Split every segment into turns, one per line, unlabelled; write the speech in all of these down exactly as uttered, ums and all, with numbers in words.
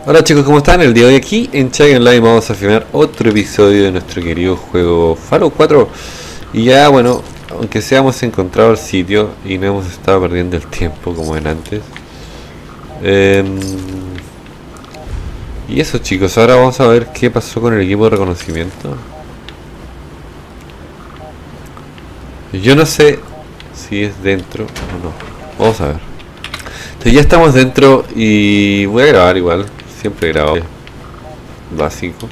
Hola chicos, ¿cómo están? El día de hoy aquí en Chag Online vamos a filmar otro episodio de nuestro querido juego Fallout cuatro. Y ya bueno, aunque sea hemos encontrado el sitio y no hemos estado perdiendo el tiempo como en antes. eh, Y eso chicos, ahora vamos a ver qué pasó con el equipo de reconocimiento. Yo no sé si es dentro o no, vamos a ver. Entonces ya estamos dentro y voy a grabar igual. Siempre grabo básico.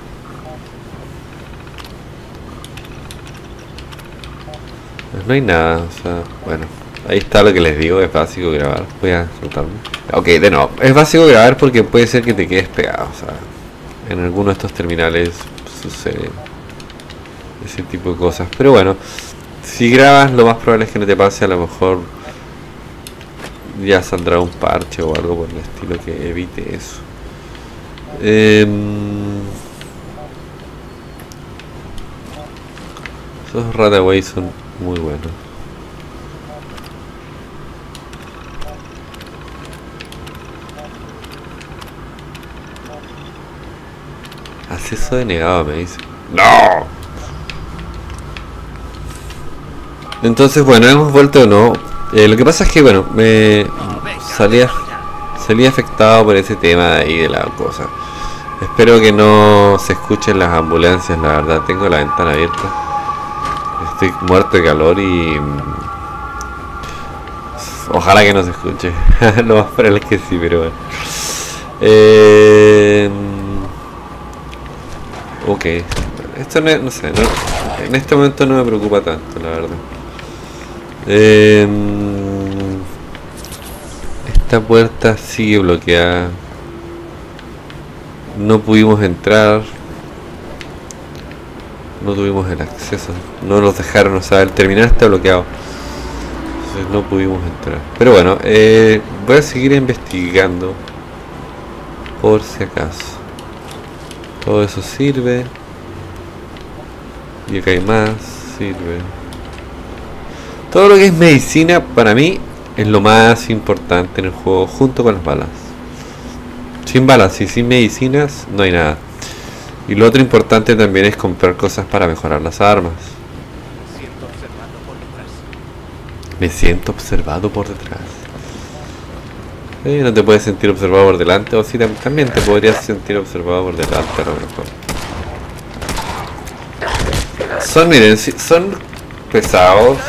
Pues no hay nada, o sea, bueno, ahí está lo que les digo, es básico grabar. Voy a soltarme. Ok, de nuevo, es básico grabar porque puede ser que te quedes pegado, o sea, en alguno de estos terminales sucede ese tipo de cosas. Pero bueno, si grabas lo más probable es que no te pase, a lo mejor ya saldrá un parche o algo por el estilo que evite eso. Eh, esos Rataways son muy buenos. Acceso denegado, me dice. ¡No! Entonces, bueno, hemos vuelto o no. Eh, lo que pasa es que, bueno, me salía, salía afectado por ese tema de ahí de la cosa. Espero que no se escuchen las ambulancias, la verdad. Tengo la ventana abierta. Estoy muerto de calor y... ojalá que no se escuche. Lo más probable es que sí, pero bueno. Eh... Ok. Esto no, no sé, no, en este momento no me preocupa tanto, la verdad. Eh... Esta puerta sigue bloqueada. No pudimos entrar. No tuvimos el acceso. No nos dejaron, o sea, el terminal está bloqueado. Entonces no pudimos entrar. Pero bueno, eh, voy a seguir investigando. Por si acaso. Todo eso sirve. Y acá hay más. Sirve. Todo lo que es medicina para mí es lo más importante en el juego, junto con las balas. Sin balas y sin medicinas no hay nada. Y lo otro importante también es comprar cosas para mejorar las armas. Me siento observado por detrás. Eh, no te puedes sentir observado por delante, o sí, también te podrías sentir observado por delante a lo mejor. Son, miren, son pesados.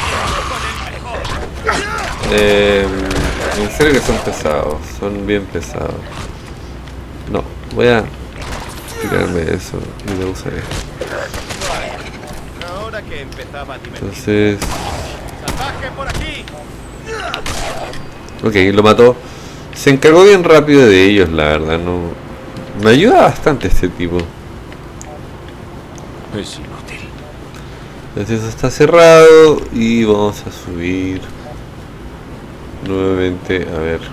Eh, en serio que son pesados, son bien pesados. No, voy a tirarme eso y lo usaré. Entonces... ok, lo mató. Se encargó bien rápido de ellos, la verdad. No, me ayuda bastante este tipo.
Es inútil.
Entonces eso está cerrado y vamos a subir nuevamente a ver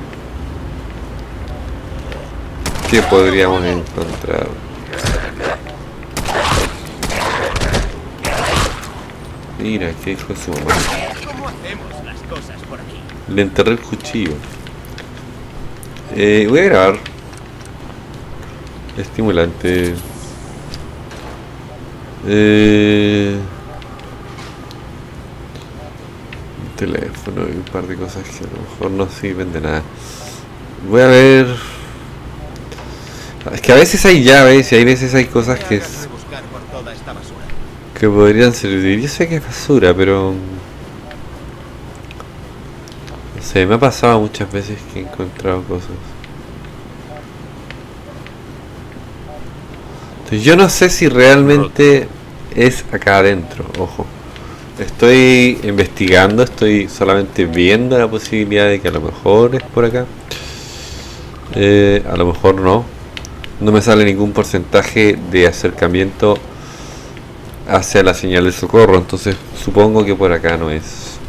qué podríamos encontrar. Mira, que hijo de su mamá. Le enterré el cuchillo. Eh, voy a grabar. Estimulante. Eh, un teléfono y un par de cosas que a lo mejor no sirven de nada. Voy a ver. Es que a veces hay llaves y hay veces hay cosas que es, que podrían servir. Yo sé que es basura, pero no sé, me ha pasado muchas veces que he encontrado cosas. Entonces, yo no sé si realmente es acá adentro, ojo. Estoy investigando, estoy solamente viendo la posibilidad de que a lo mejor es por acá. Eh, a lo mejor no. No me sale ningún porcentaje de acercamiento hacia la señal de socorro, entonces supongo que por acá no es.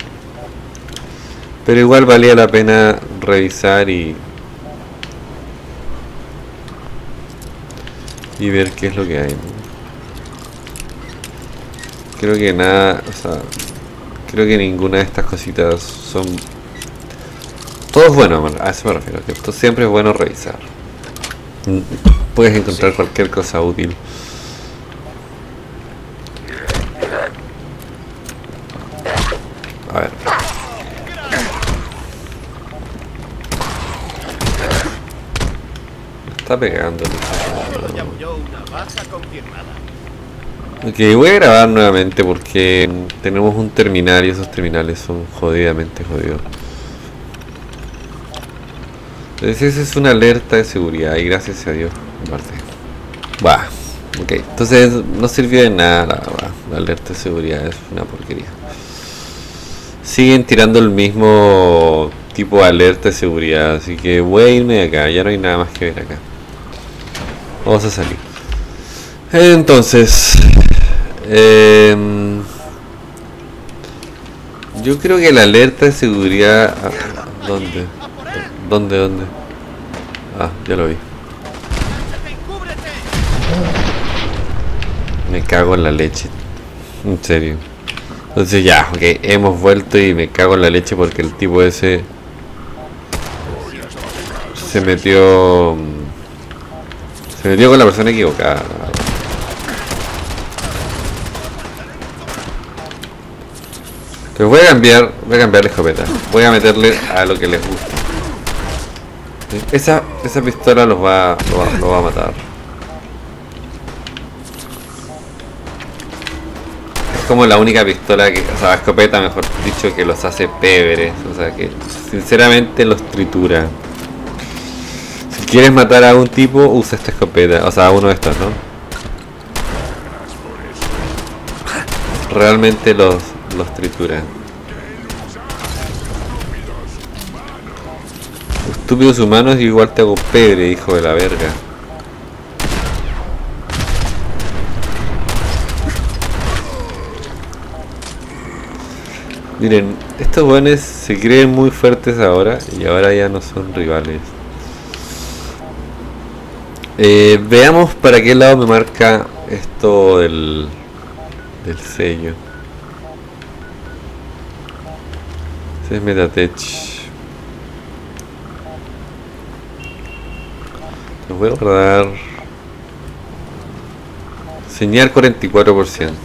Pero igual valía la pena revisar y y ver qué es lo que hay, ¿no? Creo que nada, o sea, creo que ninguna de estas cositas son... todo es bueno, a eso me refiero, que esto siempre es bueno revisar. Puedes encontrar cualquier cosa útil. A ver. Está pegando. Ok, voy a grabar nuevamente porque tenemos un terminal y esos terminales son jodidamente jodidos. Entonces esa es una alerta de seguridad y gracias a Dios, aparte. Bah, ok, entonces no sirvió de nada la, la, la alerta de seguridad, es una porquería. Siguen tirando el mismo tipo de alerta de seguridad, así que voy a irme de acá, ya no hay nada más que ver acá. Vamos a salir. Entonces, eh, yo creo que la alerta de seguridad... ¿Dónde? ¿Dónde? ¿Dónde? Ah, ya lo vi. Me cago en la leche. En serio. Entonces ya, ok, hemos vuelto y me cago en la leche porque el tipo ese se metió... Se metió con la persona equivocada. Entonces voy a cambiar, voy a cambiar la escopeta. Voy a meterle a lo que les gusta. Esa, esa pistola los va, lo va, lo va a matar. Es como la única pistola que, o sea, escopeta mejor dicho, que los hace pebres. O sea que sinceramente los tritura. Si quieres matar a un tipo, usa esta escopeta. O sea, uno de estos, ¿no? Realmente los, los tritura. Estúpidos humanos, igual te hago pebre, hijo de la verga. Miren, estos buenos se creen muy fuertes ahora y ahora ya no son rivales. Eh, veamos para qué lado me marca esto del, del sello. Ese es Metatech. Los voy a guardar. Señal cuarenta y cuatro por ciento.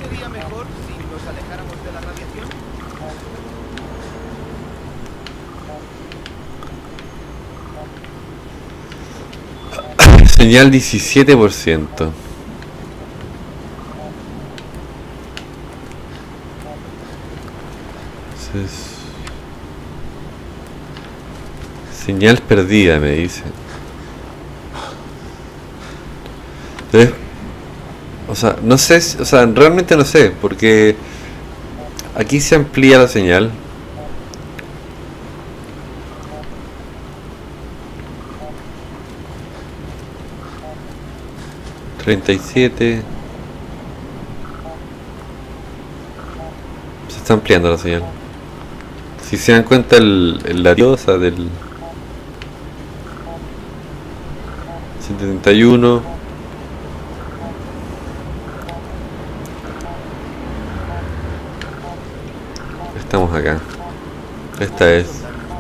Señal diecisiete por ciento. Entonces, señal perdida, me dice. Entonces, o sea, no sé, o sea, realmente no sé, porque aquí se amplía la señal. treinta y siete. Se está ampliando la señal. Si se dan cuenta el, el la diosa del setenta y uno. Estamos acá. Esta es.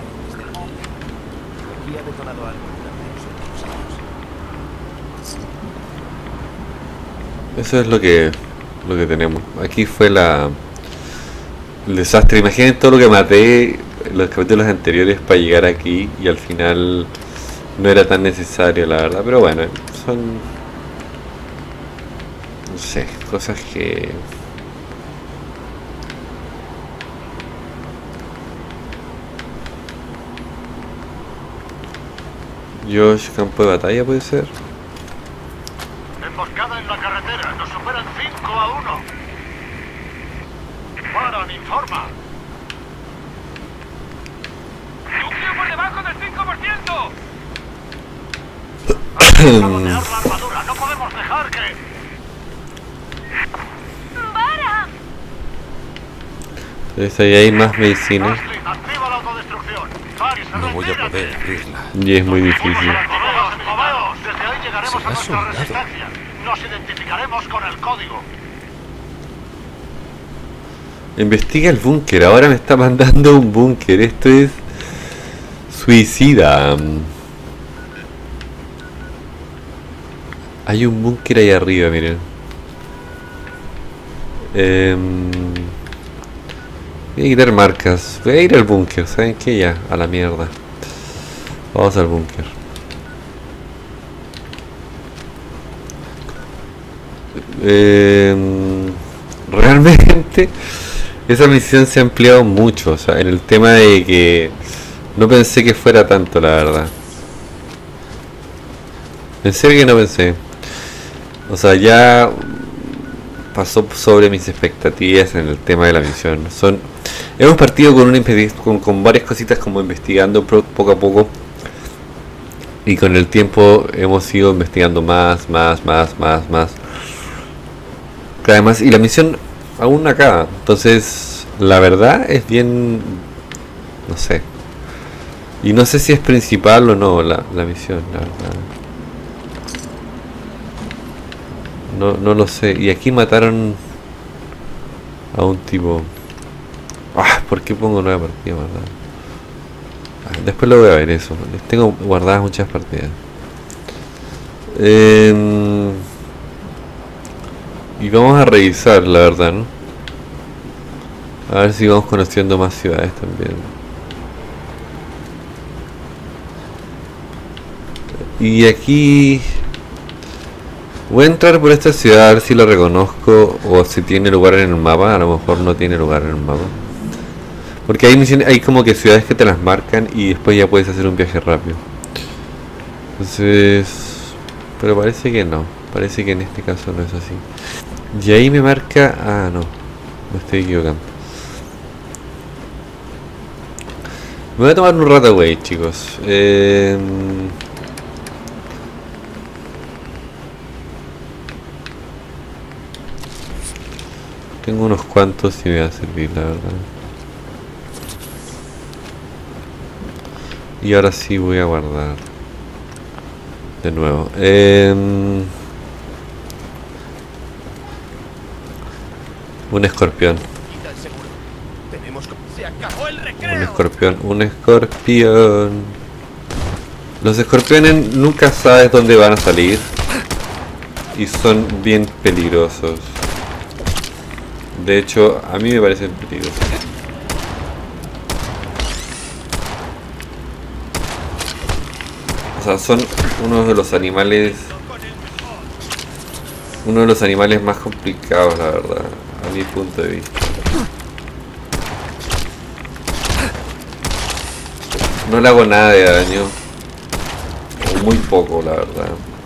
Eso es lo que lo que tenemos. Aquí fue la el desastre. Imaginen todo lo que maté en los capítulos anteriores para llegar aquí y al final no era tan necesario, la verdad. Pero bueno, son, no sé, cosas que Josh, campo de batalla puede ser.
Emboscada en la carretera, nos superan cinco a uno. Paran, informa. Núcleo por debajo del cinco por ciento. A rodear la armadura, no podemos dejar que... ¡Para!
Entonces ahí hay más medicina.
Ashley, activa la autodestrucción.
No voy a poder abrirla.
Y es muy difícil.
Desde ahí llegaremos a nuestra resistencia. Nos identificaremos con el código.
Investiga el búnker. Ahora me está mandando un búnker. Esto es suicida. Hay un búnker ahí arriba, miren. Eh, voy a quitar marcas. Voy a ir al búnker, ¿saben qué? Ya, a la mierda. Vamos al búnker. Eh, realmente esa misión se ha ampliado mucho, o sea, en el tema de que no pensé que fuera tanto, la verdad. En serio que no pensé. O sea, ya pasó sobre mis expectativas en el tema de la misión. Son, hemos partido con, una, con, con varias cositas como investigando poco a poco. Y con el tiempo hemos ido investigando más, más, más, más, más. Además, y la misión aún no acaba. Entonces, la verdad es bien... No sé. Y no sé si es principal o no la, la misión, la verdad. No, no lo sé. Y aquí mataron a un tipo. Ah, ¿por qué pongo nueva partida, verdad? Ah, después lo voy a ver eso. Tengo guardadas muchas partidas. Eh, y vamos a revisar, la verdad, ¿no? A ver si vamos conociendo más ciudades también. Y aquí voy a entrar por esta ciudad a ver si la reconozco o si tiene lugar en el mapa. A lo mejor no tiene lugar en el mapa, porque hay misiones, hay como que ciudades que te las marcan y después ya puedes hacer un viaje rápido. Entonces, pero parece que no. Parece que en este caso no es así. Y ahí me marca... Ah, no. Me estoy equivocando. Me voy a tomar un rato, güey, chicos. Eh... Tengo unos cuantos y me va a servir, la verdad. Y ahora sí voy a guardar. De nuevo. Eh... Un escorpión. Un escorpión, un escorpión. Los escorpiones nunca sabes dónde van a salir. Y son bien peligrosos. De hecho, a mí me parecen peligrosos. O sea, son uno de los animales... Uno de los animales más complicados, la verdad. A mi punto de vista. No le hago nada de daño. O muy poco, la verdad.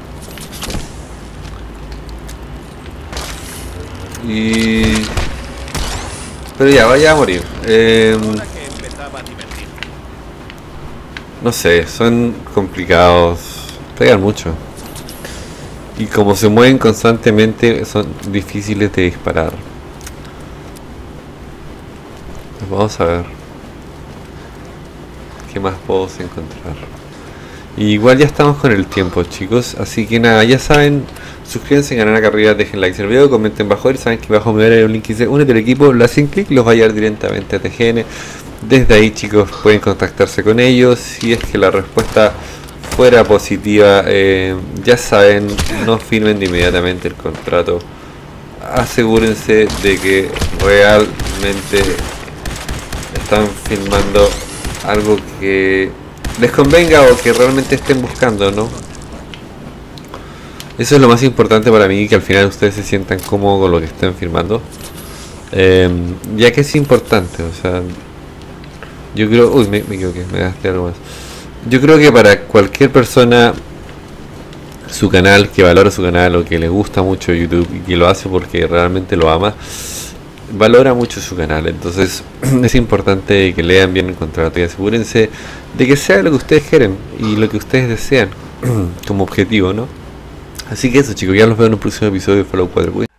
Y... Pero ya, vaya a morir. Eh... No sé, son complicados. Pegan mucho. Y como se mueven constantemente, son difíciles de disparar. Vamos a ver qué más puedo encontrar. Y igual ya estamos con el tiempo, chicos. Así que nada, ya saben, suscríbanse, ganan acá arriba, dejen like en el video, comenten bajo él. Saben que abajo me daré un link que dice únete al equipo, lo hacen clic, los va a llevar directamente a T G N. Desde ahí, chicos, pueden contactarse con ellos. Si es que la respuesta fuera positiva, eh, ya saben, no firmen de inmediatamente el contrato. Asegúrense de que realmente están filmando algo que les convenga o que realmente estén buscando, ¿no? Eso es lo más importante para mí, que al final ustedes se sientan cómodos con lo que estén filmando, eh, ya que es importante. O sea, yo creo... Uy, me, me equivoqué, me gasté algo más. Yo creo que para cualquier persona, su canal, que valora su canal o que le gusta mucho YouTube y que lo hace porque realmente lo ama, valora mucho su canal. Entonces es importante que lean bien el contrato y asegúrense de que sea lo que ustedes quieren y lo que ustedes desean como objetivo, ¿no? Así que eso, chicos, ya los veo en un próximo episodio de Fallout cuatro.